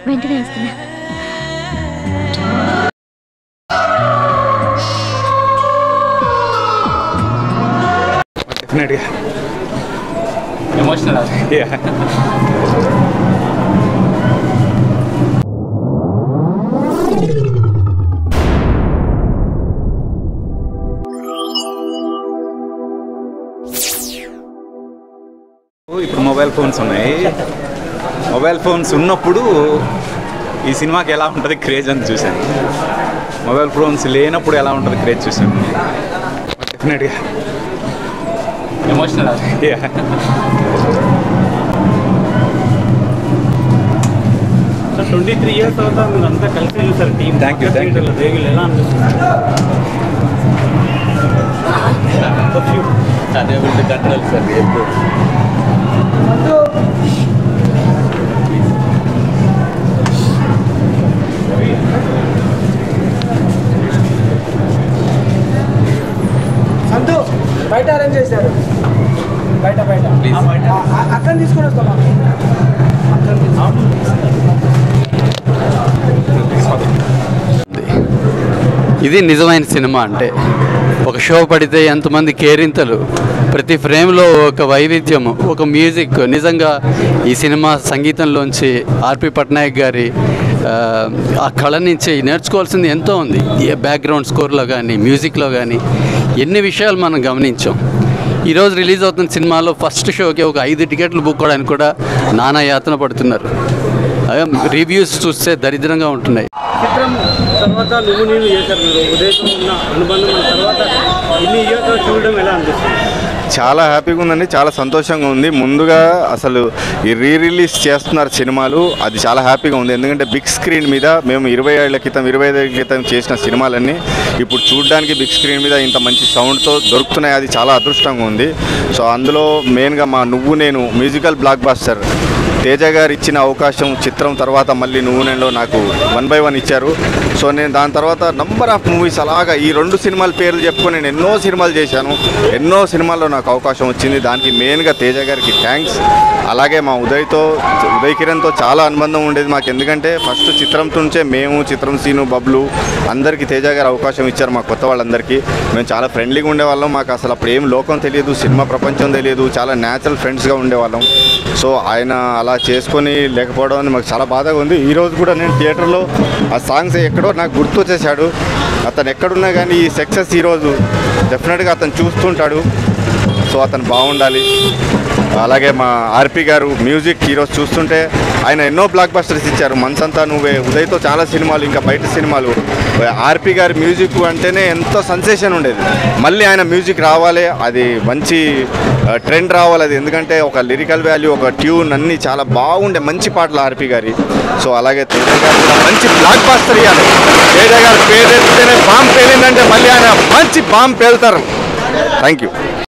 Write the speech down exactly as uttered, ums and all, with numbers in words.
వెంటనే వస్తున్నా. Definitely. Emotional. Yeah. ఇప్పుడు మొబైల్ ఫోన్స్ ఉన్నాయి. మొబైల్ ఫోన్స్ ఉన్నప్పుడు ఈ సినిమాకి ఎలా ఉంటుంది క్రేజ్ అని చూశాను. మొబైల్ ఫోన్స్ లేనప్పుడు ఎలా ఉంటుంది క్రేజ్ చూశాను. డెఫినెట్గా emotional. Sir twenty three years తర్వాత మీరు అంతా కలిసి చూసారు team. Thank you thank you దేవిలు ఎలా అనిపిస్తుంది? అదే ఉంటే కంట్రోల్ సార్ ఎప్పుడు సంతు బయట అరేంజ్ చేశారు. బయట బయట అక్కడ తీసుకొని వస్తాం. ఇది నిజమైన సినిమా అంటే. ఒక షో పడితే ఎంతమంది కేరింతలు, ప్రతి ఫ్రేమ్లో ఒక వైవిధ్యము, ఒక మ్యూజిక్. నిజంగా ఈ సినిమా సంగీతంలోంచి ఆర్పి పట్నాయక్ గారి ఆ కళ నుంచి నేర్చుకోవాల్సింది ఎంతో ఉంది. ఏ బ్యాక్గ్రౌండ్ స్కోర్లో కానీ మ్యూజిక్లో కానీ ఎన్ని విషయాలు మనం గమనించాం. ఈరోజు రిలీజ్ అవుతున్న సినిమాలో ఫస్ట్ షోకి ఒక ఐదు టికెట్లు బుక్ అవడానికి కూడా నానా యాతన పడుతున్నారు. రివ్యూస్ చూస్తే దరిద్రంగా ఉంటున్నాయి. చిత్రం తర్వాత నువ్వు నేను చేశారు మీరు ఉదయం ఉన్న అనుబంధం తర్వాత ఇన్ని ఇయర్స్ చూడడం ఎలా అనిపిస్తుంది? చాలా హ్యాపీగా ఉందండి, చాలా సంతోషంగా ఉంది. ముందుగా అసలు ఈ రీ రిలీజ్ చేస్తున్నారు సినిమాలు, అది చాలా హ్యాపీగా ఉంది. ఎందుకంటే బిగ్ స్క్రీన్ మీద మేము ఇరవై ఏళ్ల క్రితం ఇరవై ఐదు ఏళ్ళ క్రితం చేసిన సినిమాలన్నీ ఇప్పుడు చూడడానికి బిగ్ స్క్రీన్ మీద ఇంత మంచి సౌండ్తో దొరుకుతున్నాయి. అది చాలా అదృష్టంగా ఉంది. సో అందులో మెయిన్గా మా నువ్వు నేను మ్యూజికల్ బ్లాక్ బాస్టర్ తేజ గారు ఇచ్చిన అవకాశం, చిత్రం తర్వాత మళ్ళీ నువ్వు నేను నాకు వన్ బై వన్ ఇచ్చారు. సో నేను దాని తర్వాత నంబర్ ఆఫ్ మూవీస్ అలాగా ఈ రెండు సినిమాల పేర్లు చెప్పుకొని నేను ఎన్నో సినిమాలు చేశాను. ఎన్నో సినిమాల్లో నాకు అవకాశం వచ్చింది. దానికి మెయిన్గా తేజ గారికి థ్యాంక్స్. అలాగే మా ఉదయ్తో ఉదయ్ కిరణ్తో చాలా అనుబంధం ఉండేది మాకు. ఎందుకంటే ఫస్ట్ చిత్రం నుంచే మేము, చిత్రం సీను, బబ్లు అందరికీ తేజ గారు అవకాశం ఇచ్చారు. మా కొత్త వాళ్ళందరికీ మేము చాలా ఫ్రెండ్లీగా ఉండేవాళ్ళం. మాకు అసలు అప్పుడు ఏం లోకం తెలియదు, సినిమా ప్రపంచం తెలియదు, చాలా న్యాచురల్ ఫ్రెండ్స్గా ఉండేవాళ్ళం. సో ఆయన అలా చేసుకొని లేకపోవడం అని మాకు చాలా బాధగా ఉంది. ఈరోజు కూడా నేను థియేటర్లో ఆ సాంగ్స్ ఎక్కడో నాకు గుర్తు వచ్చేసాడు. అతను ఎక్కడున్నా కానీ ఈ సక్సెస్ ఈరోజు డెఫినెట్గా అతను చూస్తుంటాడు. సో అతను బాగుండాలి. అలాగే మా ఆర్పి గారు మ్యూజిక్ ఈరోజు చూస్తుంటే ఆయన ఎన్నో బ్లాక్ బస్టర్స్ ఇచ్చారు. మనసంతా నువ్వే, ఉదయ్తో చాలా సినిమాలు, ఇంకా బయట సినిమాలు. ఆర్పి గారి మ్యూజిక్ అంటేనే ఎంతో సెన్సేషన్ ఉండేది. మళ్ళీ ఆయన మ్యూజిక్ రావాలి, అది మంచి ట్రెండ్ రావాలి. అది ఎందుకంటే ఒక లిరికల్ వాల్యూ, ఒక ట్యూన్ అన్నీ చాలా బాగుండే మంచి పాటలు ఆర్పి గారి. సో అలాగే తేజ గారు కూడా మంచి బ్లాక్ బస్టర్ ఇవ్వాలి. తేజ గారు పేరు ఎత్తితేనే బాంబ్ పేలిందంటే మళ్ళీ ఆయన మంచి బాంబ్ పేలుతారు. Thank you.